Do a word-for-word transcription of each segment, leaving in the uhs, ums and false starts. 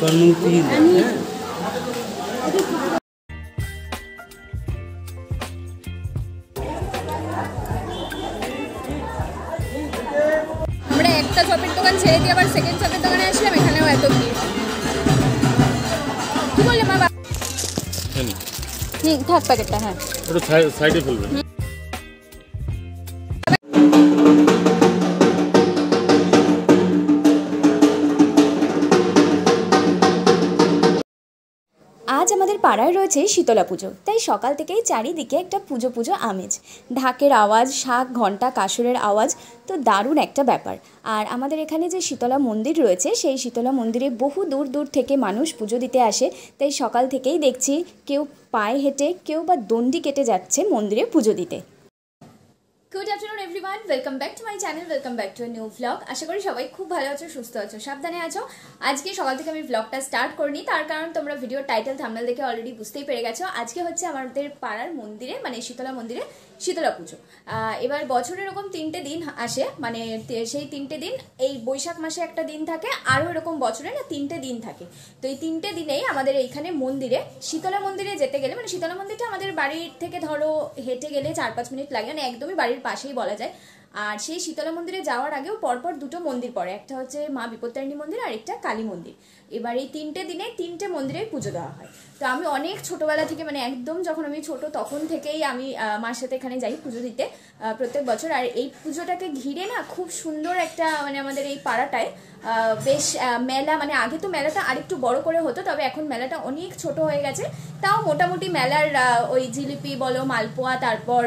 আমরা একটা চপের দোকান ছেড়ে দিয়ে আবার সেকেন্ড চপের দোকানে আসলাম, এখানেও এত ভিড়। কি বললে মা? হুম, থাক প্যাকেটটা। হ্যাঁ, ওটা সাইডে ফেলবেন। আজ আমাদের পাড়ায় রয়েছে শীতলা পুজো, তাই সকাল থেকেই চারিদিকে একটা পুজো পুজো আমেজ, ঢাকের আওয়াজ, শাঁখ, ঘণ্টা, কাসরের আওয়াজ, তো দারুণ একটা ব্যাপার। আর আমাদের এখানে যে শীতলা মন্দির রয়েছে, সেই শীতলা মন্দিরে বহু দূর দূর থেকে মানুষ পুজো দিতে আসে, তাই সকাল থেকেই দেখছি কেউ পায়ে হেঁটে, কেউ বা দণ্ডি কেটে যাচ্ছে মন্দিরে পুজো দিতে। Good afternoon everyone, welcome back to my channel, welcome back to a new blog. আশা করি সবাই খুব ভালো আছো, সুস্থ আছো, সাবধানে আছো। আজকে সকাল থেকে আমি ব্লগটা স্টার্ট করিনি, তার কারণ তোমরা ভিডিওর টাইটেল থাম্বনেল দেখে অলরেডি বুঝতেই পেরে গেছো। আজকে হচ্ছে আমাদের পাড়ার মন্দিরে, মানে শীতলা মন্দিরে শীতলা পুজো। এবার বছরে এরকম তিনটে দিন আসে, মানে সেই তিনটে দিন এই বৈশাখ মাসে একটা দিন থাকে, আরও এরকম বছরে না তিনটে দিন থাকে। তো এই তিনটে দিনেই আমাদের এইখানে মন্দিরে, শীতলা মন্দিরে যেতে গেলে, মানে শীতলা মন্দিরটা আমাদের বাড়ির থেকে ধরো হেঁটে গেলে চার পাঁচ মিনিট লাগে, মানে একদমই বাড়ির পাশেই বলা যায়। আর সেই শীতলা মন্দিরে যাওয়ার আগেও পরপর দুটো মন্দির পড়ে, একটা হচ্ছে মা বিপত্তারিণী মন্দির আর একটা কালী মন্দির। এবার এই তিনটে দিনে তিনটে মন্দিরে পুজো দেওয়া হয়। তো আমি অনেক ছোটবেলা থেকে, মানে একদম যখন আমি ছোট তখন থেকেই আমি মার সাথে এখানে যাই পুজো দিতে প্রত্যেক বছর। আর এই পুজোটাকে ঘিরে না খুব সুন্দর একটা, মানে আমাদের এই পাড়াটায় বেশ মেলা, মানে আগে তো মেলাটা আরেকটু বড় করে হতো, তবে এখন মেলাটা অনেক ছোট হয়ে গেছে। তাও মোটামুটি মেলার ওই জিলিপি বলো, মালপোয়া, তারপর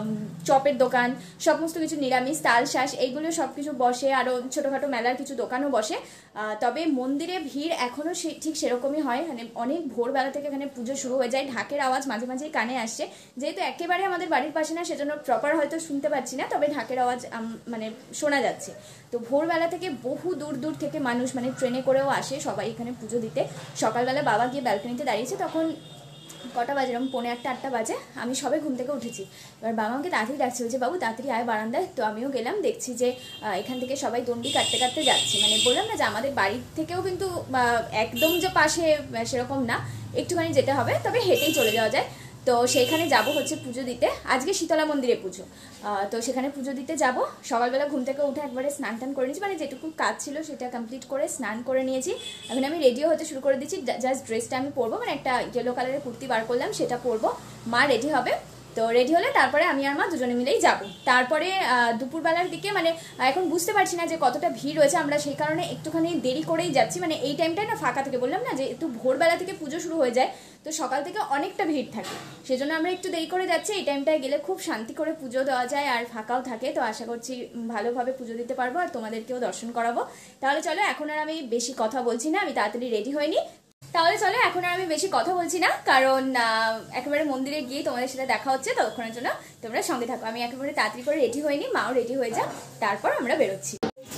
চপের দোকান, সমস্ত কিছু নিরামিষ, তাল শাঁস, এইগুলো সব কিছু বসে। আরও ছোটোখাটো মেলার কিছু দোকানও বসে। তবে মন্দিরে ভিড় এখনও ঠিক সেরকমই হয়, মানে অনেক ভোরবেলা থেকে এখানে পুজো শুরু হয়ে যায়। ঢাকের আওয়াজ মাঝে মাঝেই কানে আসছে, যেহেতু একেবারে আমাদের বাড়ির পাশে না, সেজন্য প্রপার হয়তো শুনতে পাচ্ছি না, তবে ঢাকের আওয়াজ মানে শোনা যাচ্ছে। তো ভোরবেলা থেকে বহু দূর দূর থেকে মানুষ, মানে ট্রেনে করেও আসে সবাই এখানে পুজো দিতে। সকালবেলা বাবা গিয়ে ব্যালকনিতে দাঁড়িয়েছে, তখন কটা বাজে, এরকম পৌনে একটা আটটা বাজে, আমি সবে ঘুম থেকে উঠেছি। এবার বাবা আমাকে তাড়াতাড়ি ডাকছে, বলছে বাবু তাড়াতাড়ি আয় বারান্দায়। তো আমিও গেলাম, দেখছি যে এখান থেকে সবাই দণ্ডি কাটতে কাটতে যাচ্ছে। মানে বললাম না যে আমাদের বাড়ির থেকেও কিন্তু একদম যে পাশে সেরকম না, একটুখানি যেতে হবে, তবে হেঁটেই চলে যাওয়া যায়। তো সেইখানে যাব হচ্ছে পুজো দিতে। আজকে শীতলা মন্দিরে পুজো, তো সেখানে পুজো দিতে যাব। সকালবেলা ঘুম থেকে উঠে একবারে স্নান টান করে নিয়েছি, মানে যেটুকু কাজ ছিল সেটা কমপ্লিট করে স্নান করে নিয়েছি। এখন আমি রেডিও হতে শুরু করে দিচ্ছি। জাস্ট ড্রেসটা আমি পরবো, মানে একটা ইয়েলো কালারের কুর্তি বার করলাম, সেটা পরবো। মা রেডি হবে, তো রেডি হলে তারপরে আমি আর মা দুজনে মিলেই যাব। তারপরে দুপুরবেলার দিকে, মানে এখন বুঝতে পারছি না যে কতটা ভিড় রয়েছে, আমরা সেই কারণে একটুখানি দেরি করেই যাচ্ছি। মানে এই টাইমটায় না ফাঁকা থেকে, বললাম না যে একটু ভোরবেলা থেকে পুজো শুরু হয়ে যায়, তো সকাল থেকে অনেকটা ভিড় থাকে, সেজন্য আমরা একটু দেরি করে যাচ্ছি। এই টাইমটায় গেলে খুব শান্তি করে পুজো দেওয়া যায় আর ফাঁকাও থাকে। তো আশা করছি ভালোভাবে পুজো দিতে পারবো আর তোমাদেরকেও দর্শন করাবো। তাহলে চলো, এখন আর আমি বেশি কথা বলছি না, আমি তাড়াতাড়ি রেডি হইনি। তাহলে চলো, এখন আর আমি বেশি কথা বলছি না, কারণ একেবারে মন্দিরে গিয়ে তোমাদের সাথে দেখা হচ্ছে, ততক্ষণের জন্য তোমরা সঙ্গে থাকো। আমি একেবারে তাড়াতাড়ি করে রেডি হইনি, মাও রেডি হয়ে যা, তারপর আমরা বেরোচ্ছি।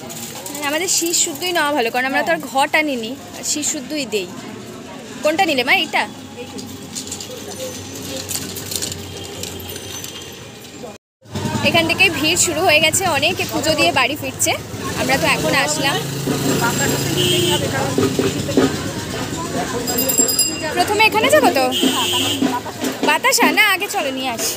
আমাদের শীষ শুদ্ধই নেওয়া ভালো, কারণ আমরা তো আর ঘটা নিনি, শীষ শুদ্ধই দেই। কোনটা নিলে মা? এইটা? এখান থেকে ভিড় শুরু হয়ে গেছে, অনেকে পুজো দিয়ে বাড়ি ফিরছে। আমরা তো এখন আসলাম। প্রথমে এখানে যাবো তো, বাতাসা না, আগে চলো নিয়ে আসি।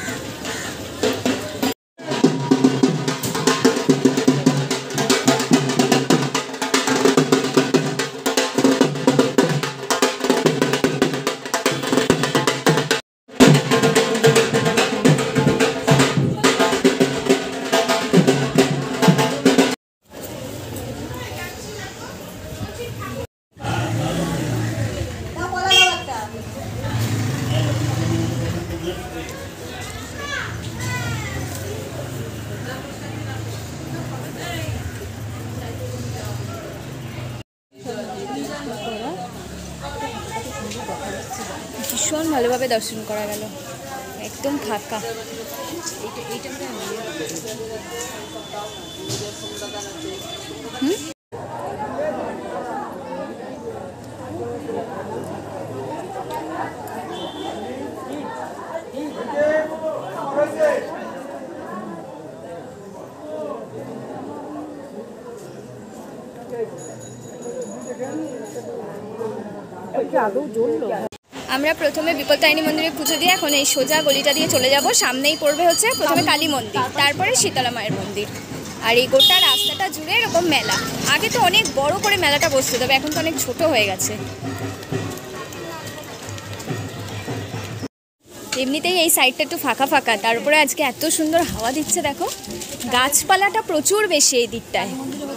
ভীষণ ভালোভাবে দর্শন করা গেল, একদম ফাঁকা। হুম আমরা প্রথমে বিপত্তারিণী মন্দিরে পুজো দিয়ে এখন এই সোজা গলিটা দিয়ে চলে যাব। সামনেই পড়বে হচ্ছে প্রথমে কালী মন্দির, তারপরে শীতলা মায়ের মন্দির। আর এই গোটা রাস্তাটা জুড়ে এরকম মেলা। আগে তো অনেক বড় করে মেলাটা বসতো, তবে এখন তো অনেক ছোট হয়ে গেছে। এমনিতেই এই সাইডটা একটু ফাঁকা ফাঁকা, তার উপরে আজকে এত সুন্দর হাওয়া দিচ্ছে দেখো। গাছপালাটা প্রচুর বেশি এই দিকটায়।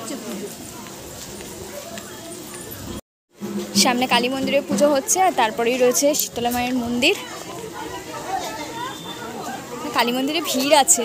সামনে কালী মন্দিরে পুজো হচ্ছে, আর তারপরেই রয়েছে শীতলা মায়ের মন্দির। কালী মন্দিরে ভিড় আছে।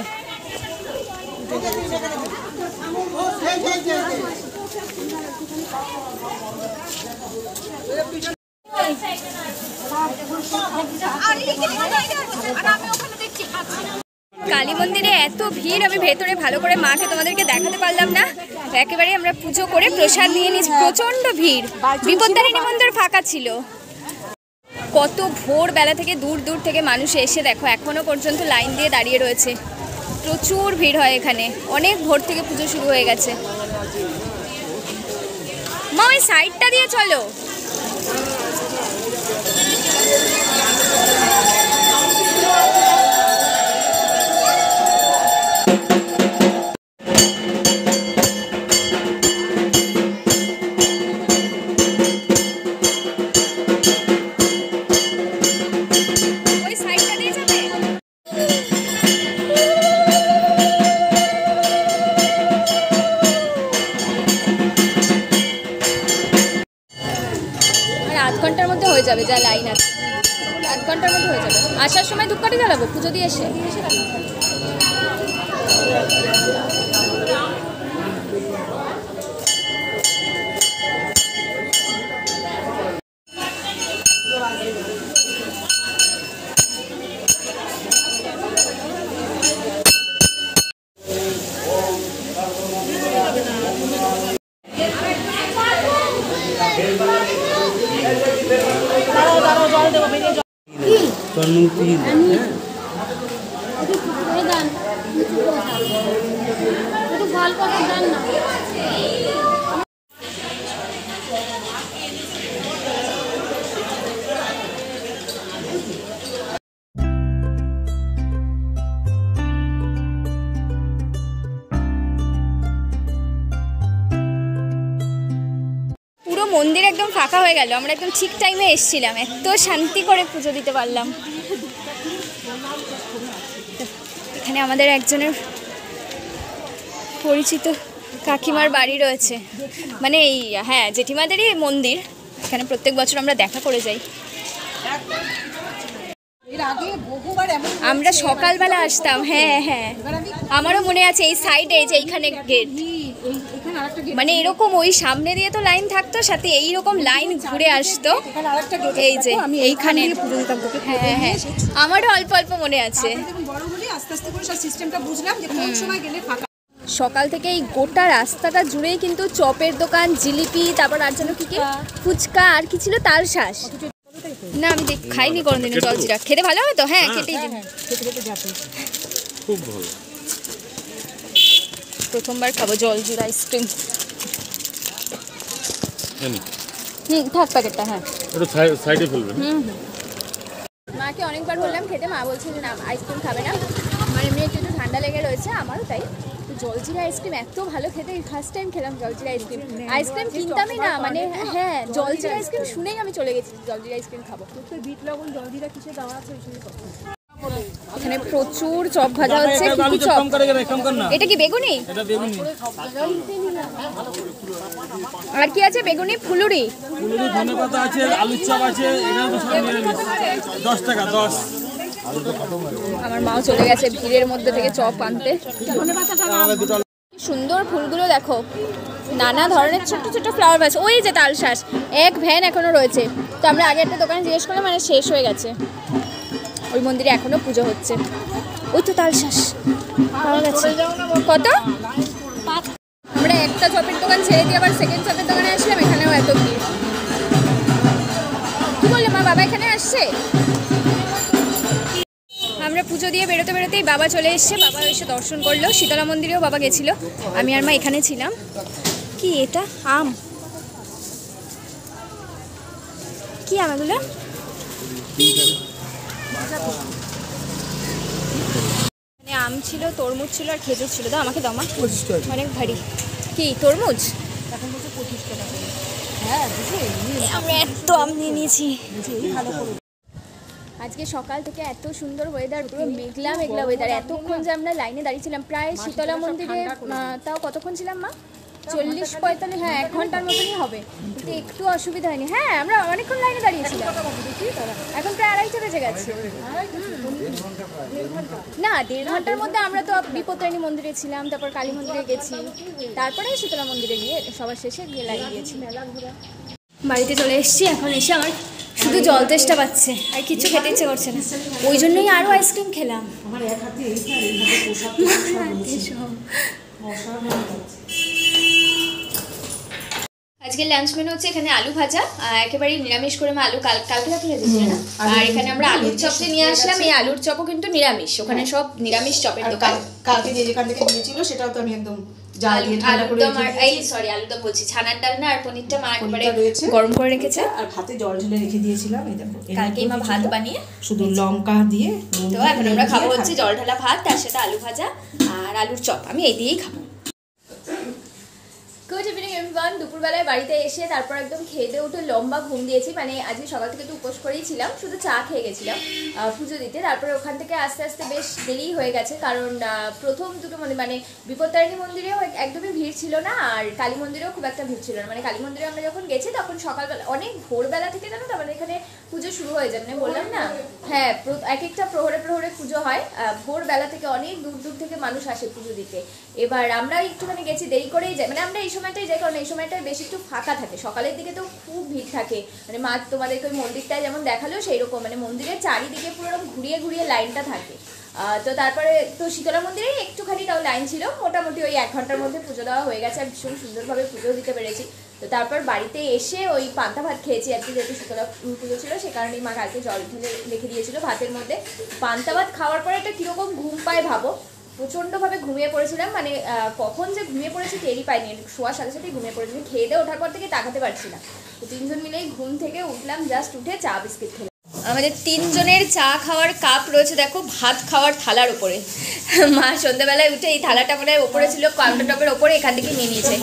কালী মন্দিরে এত ভিড়, আমি ভেতরে ভালো করে মাকে তোমাদেরকে দেখাতে পারলাম না। একেবারে আমরা পুজো করে প্রসাদ নিয়ে নিয়েছি। প্রচন্ড ভিড়। বিপত্তারিণী মন্দির ফাঁকা ছিল। কত ভোর বেলা থেকে দূর দূর থেকে মানুষ এসে দেখো এখনো পর্যন্ত লাইন দিয়ে দাঁড়িয়ে রয়েছে। প্রচুর ভিড় হয় এখানে। অনেক ভোর থেকে পুজো শুরু হয়ে গেছে। মা ওই সাইডটা দিয়ে চলো। আধ ঘন্টার মধ্যে হয়ে যাবে, যা লাইন আছে আধ ঘন্টার মধ্যে হয়ে যাবে। আসার সময় ধূপকাঠি জ্বালাবো পুজো দিয়ে এসে। মন্দির একদম ফাঁকা হয়ে গেল। আমরা একদম ঠিক টাইমে এসেছিলাম, এত শান্তি করে পুজো দিতে পারলাম। এখানে আমাদের একজনের পরিচিত কাকিমার বাড়ি রয়েছে, মানে এই হ্যাঁ জেঠিমাদেরই মন্দির। এখানে প্রত্যেক বছর আমরা দেখা করে যাই। আমরা সকালবেলা আসতাম। হ্যাঁ হ্যাঁ আমারও মনে আছে, এই সাইডে যে এইখানে গেট, মানে এরকম ওই সামনে দিয়ে তো লাইন থাকতো, সাথে এইরকম লাইন ঘুরে আসতো। এই যে এইখানে হ্যাঁ হ্যাঁ আমারও অল্প অল্প মনে আছে। সকাল থেকে এই গোটা রাস্তাটা জুড়েই কিন্তু চপের দোকান, জিলিপি, তারপর আর যেন কি কি ফুচকা, আর কি ছিল তালশাঁস। না আমি দেখ খাইনি কোনোদিনও জলজিরা। খেতে ভালো হবে তো? হ্যাঁ খেতেই দিন। খুব ভালো। প্রথমবার খাবো জলজিরা আইসক্রিম। হুম থাক প্যাকেটটা। হ্যাঁ এটা সাইডে ফেলবেন। হুম হুম মাকে অনেকবার বললাম খেতে, মা বলছে যে না আইসক্রিম খাবে না, মানে এমনি একটু একটু ঠান্ডা লেগে রয়েছে, আমারও তাই। তো জলজিরা আইসক্রিম এত ভালো খেতে, ফার্স্ট টাইম খেলাম জলজিরা আইসক্রিম। আইসক্রিম কিনতামই না, মানে হ্যাঁ জলজিরা আইসক্রিম শুনেই আমি চলে গেছি জলজিরা আইসক্রিম খাবো। বিট লবণ জলজিরা কিসে দেওয়া আছে এখানে প্রচুর চপ ভাজা হচ্ছে। কি চপ? এটা কি বেগুনি? এটা বেগুনি। আর কি আছে? বেগুনি, ফুলুরি, ফুলুরি, ধনেপাতা আছে, আলুর চপ আছে। এখানে তো সব নিরামিষ। দশ টাকা দশ। আমার মাও চলে গেছে ভিড়ের মধ্যে থেকে চপ আনতে। সুন্দর ফুলগুলো দেখো, নানা ধরনের ছোট ছোট ফ্লাওয়ার ভাস। ওই যে তালশাঁস এক ভ্যান এখনো রয়েছে। তো আমরা আগে একটা দোকানে জিজ্ঞেস করলাম, মানে শেষ হয়ে গেছে। ওই মন্দিরে এখনো পুজো হচ্ছে। ওই তো তালশাঁস পাওয়া গেছে। কত? আমরা একটা চপের দোকান ছেড়ে দিয়ে আবার সেকেন্ড চপের দোকানে আসলাম, এখানেও এত ভিড়। কি বললে মা, বাবা এখানে আসছে? আমরা পুজো দিয়ে বেরোতে বেরোতেই বাবা চলে এসছে। বাবা এসে দর্শন করলো। শীতলা মন্দিরেও বাবা গেছিল, আমি আর মা এখানে ছিলাম। কি এটা? আম। কি আম এগুলো? মানে আম ছিল, তরমুজ ছিল আর খেজুর ছিল। দাও আমাকে, দাও মা। অনেক ভারী। কি তরমুজ? এখন বলছে পঁচিশ টাকা করে। হ্যাঁ আমরা এত আম নিয়ে নিয়েছি। ভালো করে। আজকে সকাল থেকে এত সুন্দর ওয়েদার, পুরো মেঘলা মেঘলা ওয়েদার। এতক্ষণ যে আমরা লাইনে দাঁড়িয়েছিলাম প্রায় শীতলা মন্দিরে, তাও কতক্ষণ ছিলাম মা? চল্লিশ পঁয়তাল্লিশ, হ্যাঁ এক ঘন্টার মতনই হবে, কিন্তু একটু অসুবিধা হয়নি। হ্যাঁ আমরা অনেকক্ষণ লাইনে দাঁড়িয়েছিলাম, এখন প্রায় আড়াইটা বেজে গেছে। না দেড় ঘন্টার মধ্যে আমরা তো বিপত্তারিণী মন্দিরে ছিলাম, তারপর কালী মন্দিরে গেছি, তারপরে শীতলা মন্দিরে গিয়ে সবার শেষে গিয়ে লাইন দিয়েছি। বাড়িতে চলে এসেছি, এখন এসে আমার শুধু জল তেষ্টা পাচ্ছে, আর কিছু খেতে ইচ্ছে করছে না, ওই জন্যই আরও আইসক্রিম খেলাম। আমার এক হাতে এইটা এইভাবে পোশাক আজকে লাঞ্চ মেনু হচ্ছে এখানে আলু ভাজা, একেবারেই নিরামিষ করে মা আলু কাল কালকে রাতে ভেজেছিল না, আর এখানে আমরা আলুর চপ নিয়ে আসলাম। এই আলুর চপও কিন্তু নিরামিষ, ওখানে সব নিরামিষ চপের দোকান। কালকে যে যেখান থেকে দিয়েছিল সেটাও তো আমি একদম জাল দিয়ে ঠান্ডা করে রেখেছি। এই সরি আলুদম বলছি, ছানার ডালনা আর পনিরটা মা একবারে গরম করে রেখেছে, আর ভাতে জল ঢেলে রেখে দিয়েছিলাম। এই দেখো কালকেই মা ভাত বানিয়ে শুধু লঙ্কা দিয়ে। তো এখন আমরা খাবো হচ্ছে জল ঢালা ভাত, তার সাথে আলু ভাজা আর আলুর চপ, আমি এই দিয়েই খাবো। Good evening everyone. দুপুরবেলায় বাড়িতে এসে তারপর একদম খেয়ে দিয়ে উঠে লম্বা ঘুম দিয়েছি, মানে আজকে সকাল থেকে তো উপোস করেই ছিলাম, শুধু চা খেয়ে গেছিলাম পুজো দিতে। তারপরে ওখান থেকে আস্তে আস্তে বেশ দেরি হয়ে গেছে, কারণ প্রথম দুটো মন্দির মানে বিপত্তারিণী মন্দিরেও একদমই ভিড় ছিল না, আর কালী মন্দিরেও খুব একটা ভিড় ছিল না। মানে কালী মন্দিরে আমরা যখন গেছি তখন সকালবেলা অনেক ভোরবেলা থেকে জানো তো আমাদের এখানে পুজো শুরু হয়ে যায়, মানে বললাম না হ্যাঁ এক একটা প্রহরে প্রহরে পুজো হয়, ভোরবেলা থেকে অনেক দূর দূর থেকে মানুষ আসে পুজো দিতে। এবার আমরা একটুখানি গেছি, দেরি করেই যাই, মানে আমরা এই সময়টাই যাই কারণ এই সময়টায় বেশি একটু ফাঁকা থাকে, সকালের দিকে তো খুব ভিড় থাকে। মানে মা তোমাদেরকে ওই মন্দিরটায় যেমন দেখালো সেই রকম, মানে মন্দিরের চারিদিকে পুরো এরকম ঘুরিয়ে ঘুরিয়ে লাইনটা থাকে। তো তারপরে তো শীতলা মন্দিরে একটুখানি তাও লাইন ছিল, মোটামুটি ওই এক ঘন্টার মধ্যে পুজো দেওয়া হয়ে গেছে, আর ভীষণ সুন্দরভাবে পুজো দিতে পেরেছি। তো তারপর বাড়িতে এসে ওই পান্তা ভাত খেয়েছি, আর কি যেহেতু শীতলা পুজো ছিল সে কারণেই মা কালকে জল ঢেলে রেখে দিয়েছিল ভাতের মধ্যে। পান্তা ভাত খাওয়ার পরে একটা কীরকম ঘুম পায় ভাবো, প্রচণ্ডভাবে ঘুমিয়ে পড়েছিলাম, মানে কখন যে ঘুমিয়ে পড়েছি টেরই পাইনি, শোয়ার সাথে সাথেই ঘুমিয়ে পড়েছি, খেয়ে দিয়ে ওঠার পর থেকে তাকাতে পারছি না। তো তিনজন মিলেই ঘুম থেকে উঠলাম, জাস্ট উঠে চা বিস্কিট খেলাম। আমাদের তিনজনের চা খাওয়ার কাপ রয়েছে দেখো ভাত খাওয়ার থালার উপরে, মা সন্ধ্যাবেলায় উঠে এই থালাটা মনে হয় ওপরে ছিল কাউন্টার টপের ওপরে, এখান থেকে নিয়ে নিয়েছে।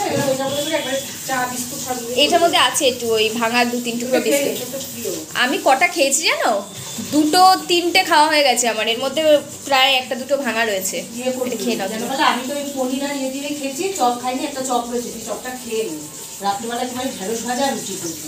এটার মধ্যে আছে একটু ওই ভাঙা দু তিন টুকরো বিস্কিট, আমি কটা খেয়েছি জানো, দুটো তিনটে খাওয়া হয়ে গেছে আমার, এর মধ্যে প্রায় একটা দুটো ভাঙা রয়েছে। খেয়ে নাও। আমি তো ওই পনির আর ইয়ে দিয়ে খেয়েছি, চপ খাইনি, একটা চপ রয়েছে, চপটা খেয়ে নিই। রাত্রিবেলা খাই ঢেঁড়স ভাজা রুটি করবো।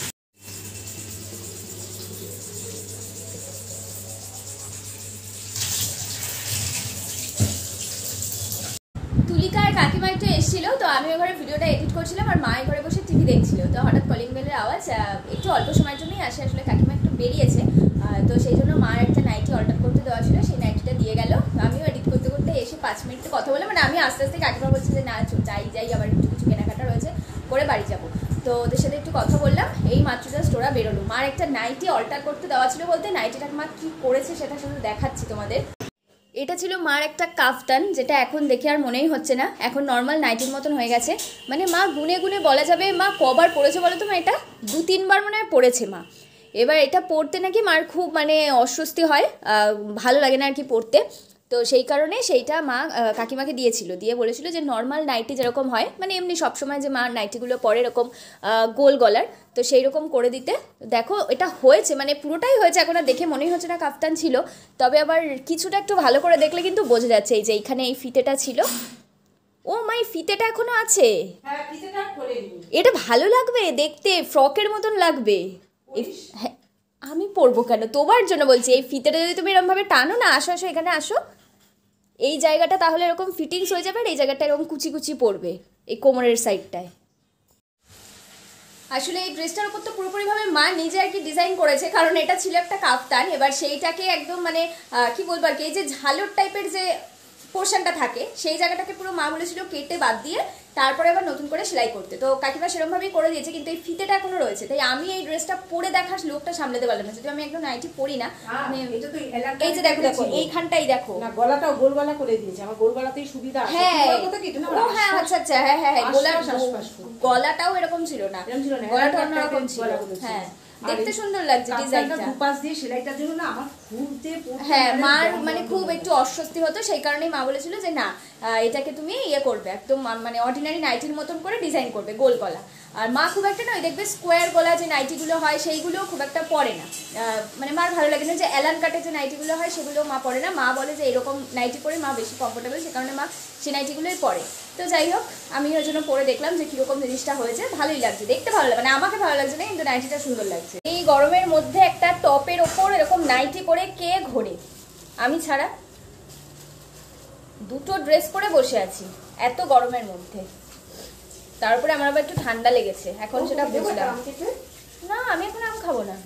তুলিকা আর কাকিমা একটু এসেছিল, তো আমি ওই ঘরে ভিডিওটা এডিট করছিলাম আর মা ঘরে বসে টিভি দেখছিল। তো হঠাৎ কলিং বেলের আওয়াজ, একটু অল্প সময়ের জন্যই আসে, আসলে কাকিমা একটু বেরিয়েছে, তো সেই জন্য মার একটা নাইটি অর্ডার করতে দেওয়া ছিল, সেই নাইটিটা দিয়ে গেল। আমিও এডিট করতে করতে এসে পাঁচ মিনিট কথা বলে, মানে আমি আস্তে আস্তে কাকিমা বলছি যে না যাই যাই আবার কিছু কিছু কেনাকাটা রয়েছে করে বাড়ি যাবো, তো ওদের সাথে একটু কথা বললাম। এই মাত্র জাস্ট ওরা বেরোলো, মার একটা নাইটি অল্টার করতে দেওয়া ছিল, বলতে নাইটিটা মা কী করেছে সেটা শুধু দেখাচ্ছি তোমাদের। এটা ছিল মার একটা কাফতান, যেটা এখন দেখে আর মনেই হচ্ছে না, এখন নর্মাল নাইটির মতন হয়ে গেছে। মানে মা গুনে গুনে বলা যাবে মা কবার পড়েছে বলো তো মা, এটা দু তিনবার মনে হয় পড়েছে মা। এবার এটা পড়তে নাকি মার খুব মানে অস্বস্তি হয়, ভালো লাগে না আর কি পড়তে, তো সেই কারণে সেইটা মা কাকিমাকে দিয়েছিল, দিয়ে বলেছিল যে নর্মাল নাইটি যেরকম হয়, মানে এমনি সবসময় যে মা নাইটিগুলো পরে এরকম গোল গলার, তো সেই রকম করে দিতে। দেখো এটা হয়েছে, মানে পুরোটাই হয়েছে, এখন আর দেখে মনেই হচ্ছে না কাফতান ছিল, তবে আবার কিছুটা একটু ভালো করে দেখলে কিন্তু বোঝা যাচ্ছে এই যে এইখানে এই ফিতেটা ছিল। ও মা এই ফিতেটা এখনো আছে, এটা ভালো লাগবে দেখতে, ফ্রকের মতন লাগবে। হ্যাঁ আমি পরবো কেন, তোমার জন্য বলছি, এই ফিতেটা যদি তুমি এরকমভাবে টানো না, আসো আসো এখানে আসো, এই জায়গাটা তাহলে এরকম ফিটিংস হয়ে যাবে, আর এই জায়গাটা এরকম কুচি কুচি পড়বে এই কোমরের সাইডটায়। আসলে এই ড্রেসটার উপর তো পুরোপুরিভাবে মা নিজে আর কি ডিজাইন করেছে, কারণ এটা ছিল একটা কাফতান, এবার সেইটাকে একদম মানে কি বলবো আর কি, এই যে ঝালর টাইপের যে পোর্শনটা থাকে সেই জায়গাটাকে পুরো মা বলেছিল কেটে বাদ দিয়ে তারপরে আবার নতুন করে সেলাই করতে, তো কাকিমা সেরকমভাবেই করে দিয়েছে, কিন্তু এই ফিতেটা এখনো রয়েছে, তাই আমি এই ড্রেসটা পরে দেখার লোকটা সামলাতে পারলাম না, যদি আমি একদম নাইটি পরি না। এই যে দেখো দেখো এইখানটাই দেখো না, গলাটাও গোল গলা করে দিয়েছে, আমার গোল গলাতেই সুবিধা আছে। হ্যাঁ ও হ্যাঁ আচ্ছা আচ্ছা হ্যাঁ হ্যাঁ হ্যাঁ, গলাটাও এরকম ছিল না, গলাটা অন্যরকম ছিল। হ্যাঁ দেখতে সুন্দর লাগছে ডিজাইনটা। দুপাশ দিয়ে সেলাইটার জন্য না আমার খুলতে হ্যাঁ মার মানে খুব একটু অস্বস্তি হতো, সেই কারণেই মা বলেছিল যে না এটাকে তুমি ইয়ে করবে একদম মানে অর্ডিনারি নাইটির মতন করে ডিজাইন করবে গোল গলা। আর মা খুব একটা নয় দেখবে স্কোয়ার গলা যে নাইটিগুলো হয় সেইগুলো খুব একটা পরে না, মানে মার ভালো লাগে না। যে অ্যালান কাটে যে নাইটিগুলো হয় সেগুলো মা পরে না, মা বলে যে এরকম নাইটি পরে মা বেশি কমফোর্টেবল, সে কারণে মা সেই নাইটিগুলোই পরে। তো যাই হোক আমি ওর জন্য পরে দেখলাম যে কীরকম জিনিসটা হয়েছে, ভালোই লাগছে দেখতে, ভালো লাগে মানে আমাকে ভালো লাগছে না কিন্তু নাইটিটা সুন্দর লাগছে। এই গরমের মধ্যে একটা টপের ওপর এরকম নাইটি পরে কে ঘোরে, আমি ছাড়া। দুটো ড্রেস পরে বসে আছি এত গরমের মধ্যে, তারপরে আমার আবার একটু ঠান্ডা লেগেছে এখন সেটা বুঝলাম। না আমি এখন আম খাবো না,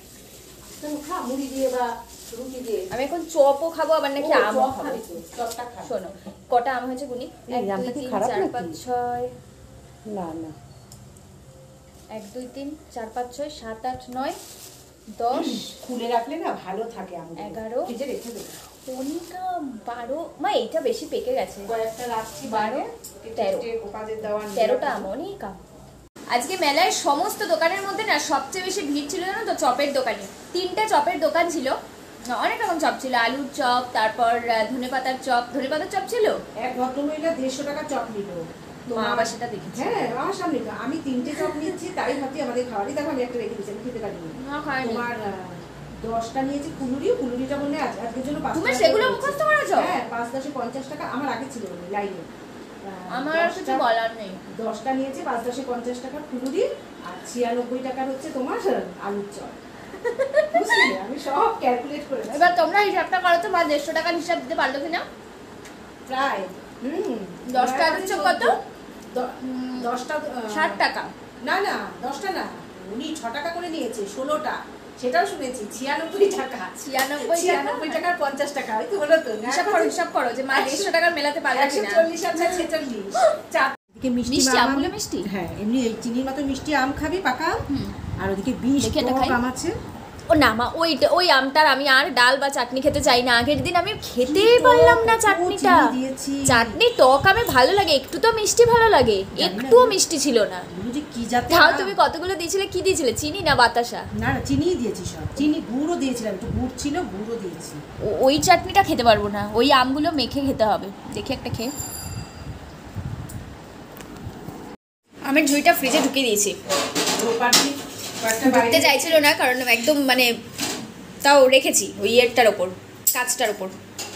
আমি এখন চপও খাবো আবার নাকি আমও খাবো। শোনো কটা আম হয়েছে গুনি, এক দুই তিন চার পাঁচ ছয়, না না এক দুই তিন চার পাঁচ ছয় সাত আট নয় দশ, খুলে রাখলে না ভালো থাকে, এগারো, ফ্রিজে রেখে দেবো, পনেরো, বারো, মা এইটা বেশি পেকে গেছে, কয়েকটা রাখছি, বারো, তেরো, তেরোটা আম, অনেক আম। আজকে মেলায় সমস্ত দোকানের মধ্যে না সবচেয়ে বেশি ভিড় ছিল জানো তো চপের দোকানে। তিনটে চপের দোকান ছিল, অনেক রকম চপ ছিল, আলুর চপ, তারপর ধনেপাতার চপ, ধনেপাতার চপ ছিল। এক ভদ্রমহিলা দেড়শো টাকা চপ নিল, মা আবার সেটা দেখেছি। হ্যাঁ আমার সামনে তো আমি তিনটে চপ নিচ্ছি, তাই ভাবছি আমাদের খাওয়ারই, দেখো আমি একটা রেখে দিচ্ছি, আমি খেতে পারিনি। তোমার দশটা নিয়েছি কুলুরি, কুলুরিটা বললে আজকের জন্য পাঁচ, তুমি সেগুলো মুখস্থ করেছো? হ্যাঁ পাঁচ দশে পঞ্চাশ টাকা, আমার আগে ছিল লাইনে, আমার আর কিছু বলার নেই। দশটা নিয়েছে পাঁচ দশে পঞ্চাশ টাকা কুলুরি, আর ছিয়ানব্বই টাকার হচ্ছে তোমার আলুর চপ। আমি সব ক্যালকুলেট করেছি। এবার তোমরা হিসাবটা করো তো, বা দেড়শো টাকার হিসাব দিতে পারলো কিনা। প্রায় হুম দশটা আলুর চপ কত? দশটা ষাট টাকা। না না দশটা না, উনি ছ টাকা করে নিয়েছে, ষোলোটা, সেটাও শুনেছি ছিয়ানব্বই টাকা, ছিয়ানব্বই ছিয়ানব্বই টাকার পঞ্চাশ টাকা, ওই তো হলো তো। হিসাব করো হিসাব করো যে মা দেড়শো টাকার মেলাতে পারলো কিনা। চল্লিশ আছে ছেচল্লিশ। চারদিকে মিষ্টি আমগুলো মিষ্টি, হ্যাঁ এমনি এই চিনির মতো মিষ্টি আম খাবি পাকা, আর ওদিকে বিশ টক আম আছে। ও না মা ওই ওই আমটার আমি আর ডাল বা চাটনি খেতে চাই না। আগের দিন আমি খেতেই পারলাম না চাটনিটা, চাটনি টক আমে ভালো লাগে, একটু তো মিষ্টি ভালো লাগে, একটুও মিষ্টি ছিল না। তাও তুমি কতগুলো দিয়েছিলে, কি দিয়েছিলে, চিনি না বাতাসা? না না চিনি দিয়েছি, সব চিনি, গুড়ও দিয়েছিলাম, একটু গুড় ছিল গুড়ও দিয়েছি। ওই চাটনিটা খেতে পারবো না, ওই আমগুলো মেখে খেতে হবে। দেখি একটা খেয়ে, আমের ঝুড়িটা ফ্রিজে ঢুকিয়ে দিয়েছি, ঢুকতে চাইছিল না কারণ একদম মানে তাও রেখেছি ওই ইয়েরটার ওপর, কাঁচটার ওপর।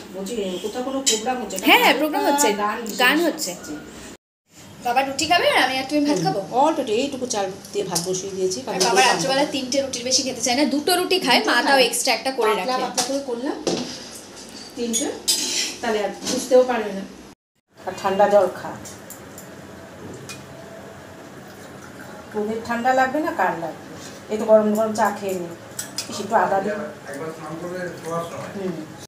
হ্যাঁ হ্যাঁ প্রোগ্রাম হচ্ছে, গান হচ্ছে। বাবা রুটি খাবে আর আমি আর তুমি ভাত খাবো। অল্প এইটুকু চাল দিয়ে ভাত বসিয়ে দিয়েছি। বাবা রাত্রেবেলা তিনটে রুটির বেশি খেতে চায় না, দুটো রুটি খায়, মা তাও এক্সট্রা একটা করে রাখে। পাতলা করে করলাম তিনটে, তাহলে আর বুঝতেও পারবে না। আর ঠান্ডা জল খা, তোদের ঠান্ডা লাগবে না কার লাগবে, এই তো গরম গরম চা খেয়ে নি, একটু আদা দিই। হুম